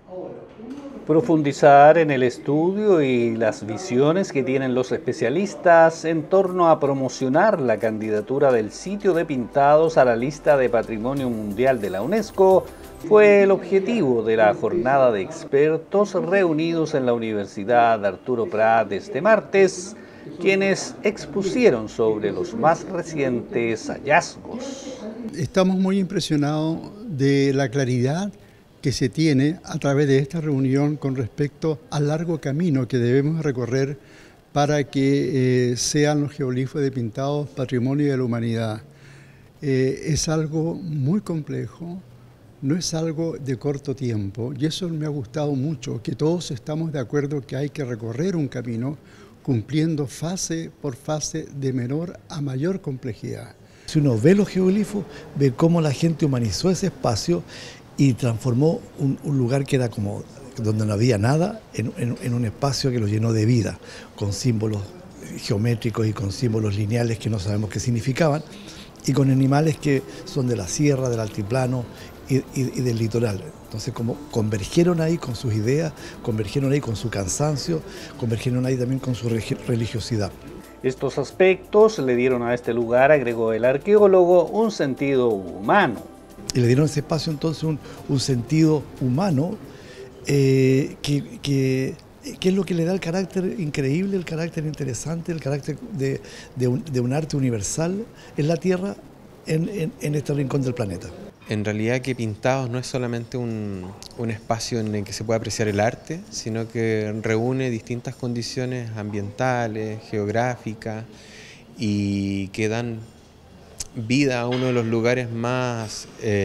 Profundizar en el estudio y las visiones que tienen los especialistas en torno a promocionar la candidatura del sitio de Pintados a la lista de Patrimonio Mundial de la UNESCO fue el objetivo de la jornada de expertos reunidos en la Universidad Arturo Prat este martes, quienes expusieron sobre los más recientes hallazgos. Estamos muy impresionados de la claridad que se tiene a través de esta reunión con respecto al largo camino que debemos recorrer para que sean los geoglifos de Pintados patrimonio de la humanidad. Es algo muy complejo, no es algo de corto tiempo, y eso me ha gustado mucho, que todos estamos de acuerdo que hay que recorrer un camino cumpliendo fase por fase de menor a mayor complejidad. Si uno ve los geoglifos, ve cómo la gente humanizó ese espacio y transformó un lugar que era como donde no había nada en un espacio que lo llenó de vida, con símbolos geométricos y con símbolos lineales que no sabemos qué significaban, y con animales que son de la sierra, del altiplano y del litoral. Entonces, como convergieron ahí con sus ideas, convergieron ahí con su cansancio, convergieron ahí también con su religiosidad. Estos aspectos le dieron a este lugar, agregó el arqueólogo, un sentido humano. Y le dieron a ese espacio entonces un sentido humano que es lo que le da el carácter increíble, el carácter interesante, el carácter de un arte universal en la Tierra, en este rincón del planeta. En realidad que Pintados no es solamente un espacio en el que se puede apreciar el arte, sino que reúne distintas condiciones ambientales, geográficas y que dan vida a uno de los lugares más,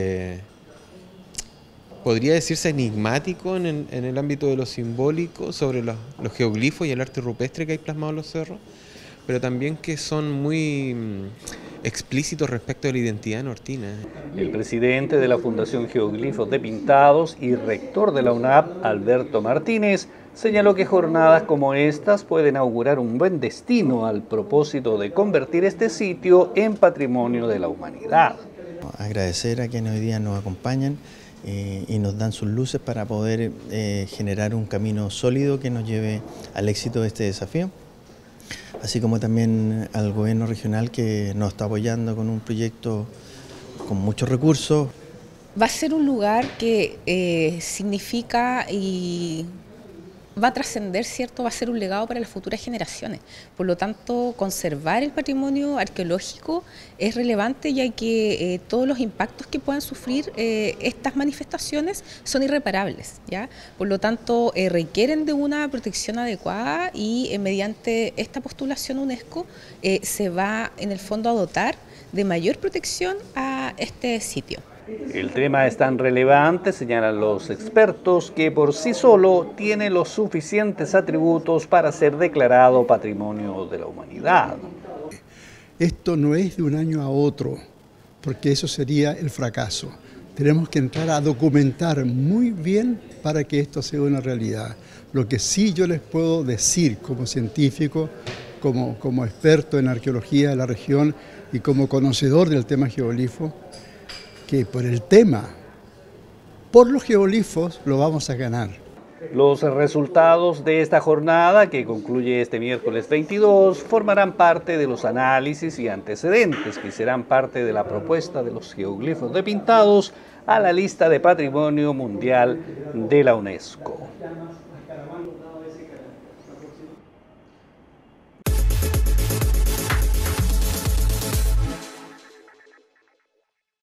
podría decirse enigmático en el ámbito de lo simbólico, sobre los geoglifos y el arte rupestre que hay plasmado en los cerros, pero también que son muy explícitos respecto de la identidad nortina. El presidente de la Fundación Geoglifos de Pintados y rector de la UNAP, Alberto Martínez, señaló que jornadas como estas pueden augurar un buen destino al propósito de convertir este sitio en patrimonio de la humanidad. Agradecer a quienes hoy día nos acompañan y nos dan sus luces para poder generar un camino sólido que nos lleve al éxito de este desafío, así como también al gobierno regional que nos está apoyando con un proyecto con muchos recursos. Va a ser un lugar que significa y va a trascender, ¿cierto? Va a ser un legado para las futuras generaciones. Por lo tanto, conservar el patrimonio arqueológico es relevante, ya que todos los impactos que puedan sufrir estas manifestaciones son irreparables, ¿ya? Por lo tanto, requieren de una protección adecuada y mediante esta postulación UNESCO se va en el fondo a dotar de mayor protección a este sitio. El tema es tan relevante, señalan los expertos, que por sí solo tiene los suficientes atributos para ser declarado Patrimonio de la Humanidad. Esto no es de un año a otro, porque eso sería el fracaso. Tenemos que entrar a documentar muy bien para que esto sea una realidad. Lo que sí yo les puedo decir como científico, como experto en arqueología de la región y como conocedor del tema geoglifo, que por el tema, por los geoglifos, lo vamos a ganar. Los resultados de esta jornada, que concluye este miércoles 22, formarán parte de los análisis y antecedentes que serán parte de la propuesta de los geoglifos de Pintados a la lista de Patrimonio Mundial de la UNESCO.